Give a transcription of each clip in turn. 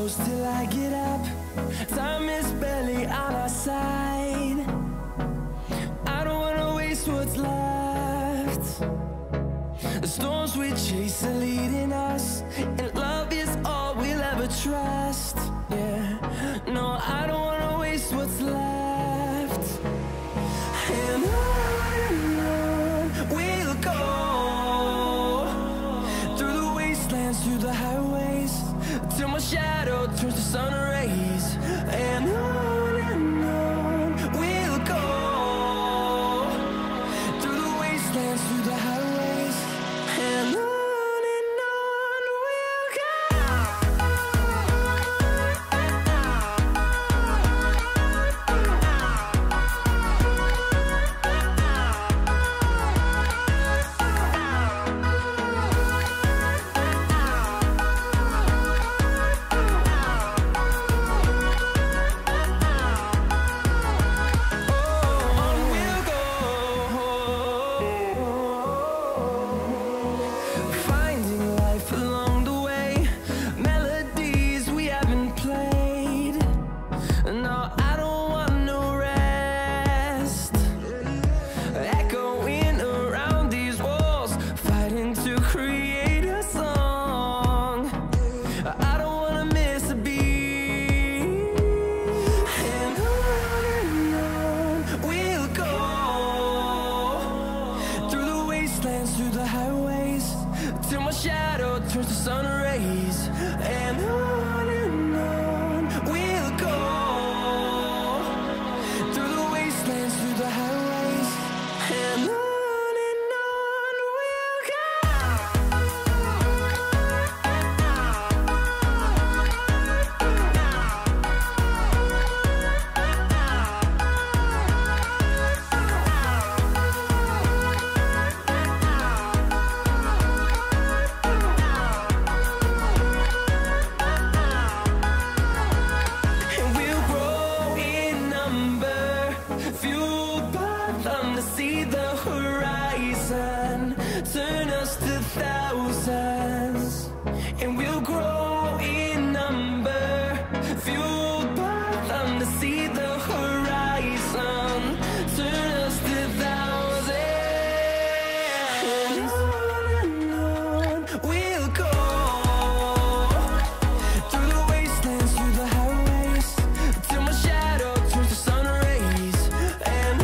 close till I get up. Time is barely on our side. I don't wanna waste what's left. The storms we chase are leading us, and love is all we'll ever trust. Yeah, no, I don't wanna waste what's left. And on we'll go, through the wastelands, through the highways, till my shadow turns to sun rays. And on we'll go, through the wastelands, through the highways, and on we'll go. Through the highways, till my shadow turns to sun rays. And on we'll go, through the wastelands, through the highways, and on we'll go. See the horizon turn us to thousands, and we'll grow in number, fueled by them to see the horizon turn us to thousands. And on we'll go, through the wastelands, through the highways, till my shadow turns to sun rays. And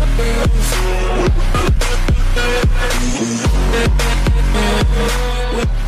with